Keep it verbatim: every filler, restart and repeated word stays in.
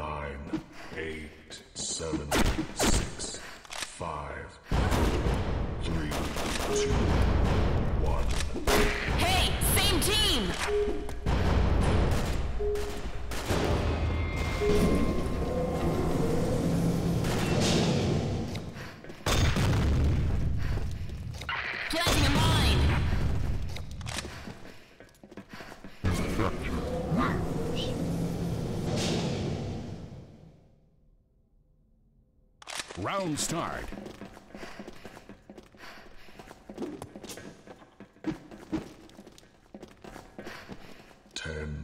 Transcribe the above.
Nine, eight, seven, six, five, three, two, one. Hey, same team! Planting a mine! Round start. Ten,